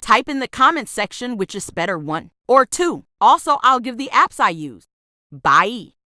Type in the comments section which is better, 1 or 2. Also, I'll give the apps I use. Bye.